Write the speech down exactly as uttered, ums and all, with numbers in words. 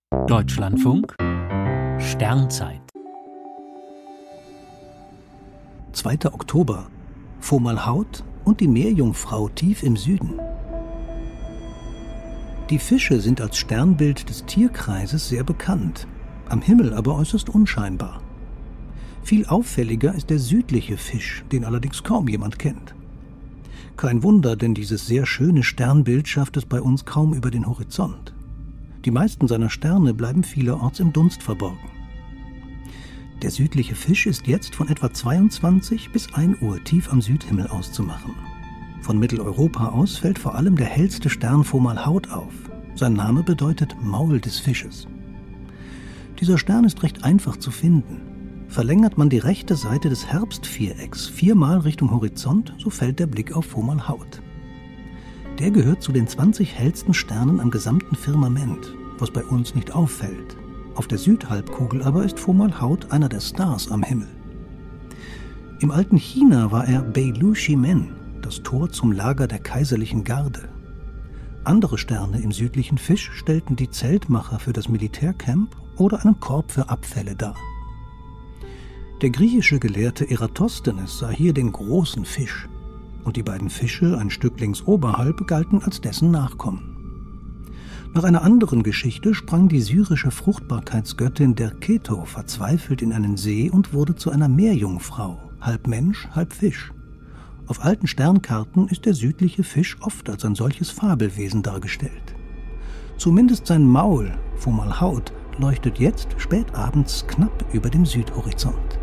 Deutschlandfunk Sternzeit zweiter Oktober. Fomalhaut und die Meerjungfrau tief im Süden. Die Fische sind als Sternbild des Tierkreises sehr bekannt, am Himmel aber äußerst unscheinbar. Viel auffälliger ist der südliche Fisch, den allerdings kaum jemand kennt. Kein Wunder, denn dieses sehr schöne Sternbild schafft es bei uns kaum über den Horizont. Die meisten seiner Sterne bleiben vielerorts im Dunst verborgen. Der südliche Fisch ist jetzt von etwa zweiundzwanzig bis ein Uhr tief am Südhimmel auszumachen. Von Mitteleuropa aus fällt vor allem der hellste Stern Fomalhaut auf. Sein Name bedeutet Maul des Fisches. Dieser Stern ist recht einfach zu finden. Verlängert man die rechte Seite des Herbstvierecks viermal Richtung Horizont, so fällt der Blick auf Fomalhaut. Der gehört zu den zwanzig hellsten Sternen am gesamten Firmament, was bei uns nicht auffällt. Auf der Südhalbkugel aber ist Fomalhaut einer der Stars am Himmel. Im alten China war er Beilu-Shimen, das Tor zum Lager der kaiserlichen Garde. Andere Sterne im südlichen Fisch stellten die Zeltmacher für das Militärcamp oder einen Korb für Abfälle dar. Der griechische Gelehrte Eratosthenes sah hier den großen Fisch, und die beiden Fische, ein Stück links oberhalb, galten als dessen Nachkommen. Nach einer anderen Geschichte sprang die syrische Fruchtbarkeitsgöttin Derketo verzweifelt in einen See und wurde zu einer Meerjungfrau, halb Mensch, halb Fisch. Auf alten Sternkarten ist der südliche Fisch oft als ein solches Fabelwesen dargestellt. Zumindest sein Maul, Fomalhaut, leuchtet jetzt spät abends knapp über dem Südhorizont.